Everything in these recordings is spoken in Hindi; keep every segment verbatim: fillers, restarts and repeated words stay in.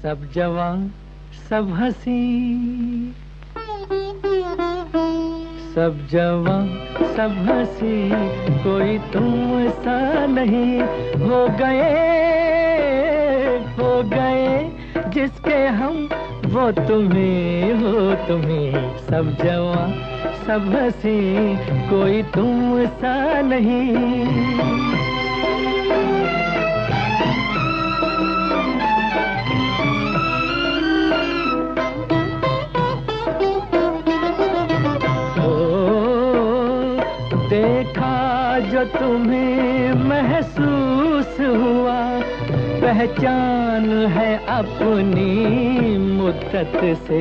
सब जवान सब हंसी, सब जवान सब हंसी, कोई तुम सा नहीं। हो गए हो गए जिसके हम, वो तुम्हें हो तुम्हें। सब जवान सब हंसी, कोई तुम सा नहीं। देखा जो तुम्हें महसूस हुआ, पहचान है अपनी मुद्दत से।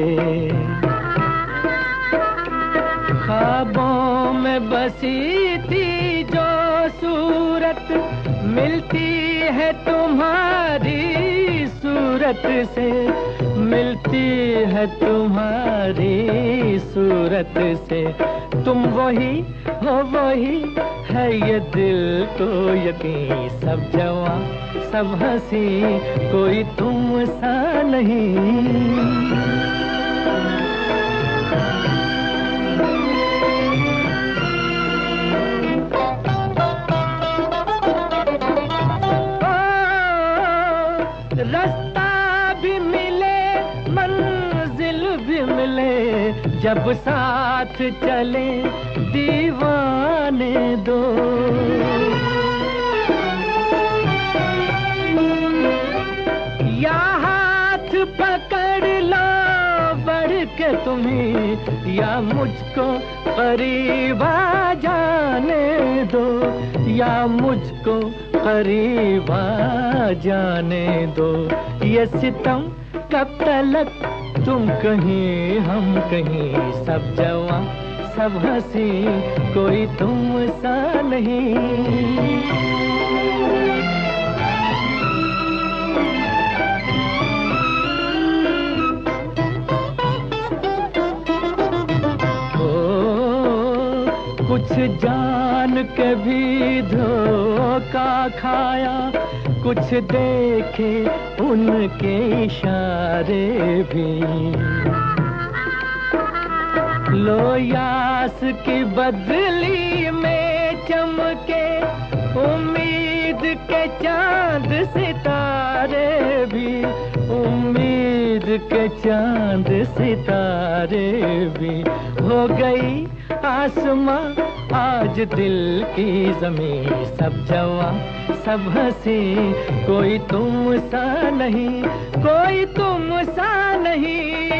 ख्वाबों में बसी थी जो सूरत, मिलती है तुम्हारी सूरत से, मिलती है तुम्हारी सूरत से। तुम वही हो वही है ये दिल को यकीन। सब जवान सब हंसी, कोई तुम सा नहीं। रास्ता भी मिले मंजिल भी मिले, जब साथ चले दीवाने दो। या हाथ पकड़ लो बढ़ के तुम्हें, या मुझको करीब आ जाने दो, या मुझको करीब आ जाने दो। ये सितम कब तलक, तुम कहीं हम कहीं। सब जवान सब हंसी, कोई तुम सा नहीं। कुछ जान के भी धोखा खाया, कुछ देखे उनके इशारे भी। लो यास की बदली में चमके उम्मीद के चांद सितारे भी, उम्मीद के चांद सितारे भी। हो गई आसमां आज दिल की ज़मीं। सब जवान सब हंसी, कोई तुम सा नहीं, कोई तुम सा नहीं।